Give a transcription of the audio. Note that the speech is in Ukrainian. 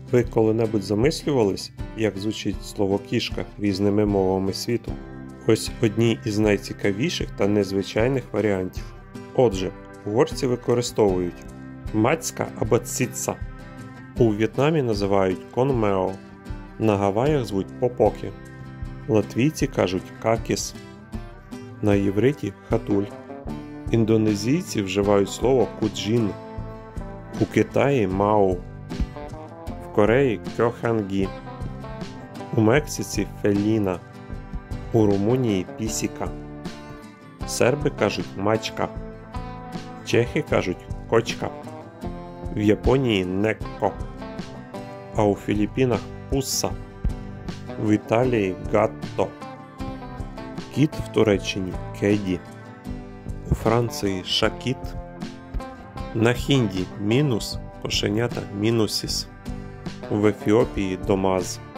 Ви коли-небудь замислювались, як звучить слово кішка різними мовами світу? Ось одні із найцікавіших та незвичайних варіантів. Отже, угорці використовують мацька або цица. У В'єтнамі називають конмео. На Гаваях звуть попоки. Латвійці кажуть какіс. На євриті хатуль. Індонезійці вживають слово куджін. У Китаї мау. В Кореї кьохангі. У Мексиці феліна. У Румунії пісіка. Серби кажуть мачка. Чехи кажуть кочка. В Японії некко. А у Філіппінах пусса. В Італії гатто. Кіт в Туреччині кеді. У Франції шакіт. На хінді мінус, кошенята мінусіс. В Ефіопії домаз.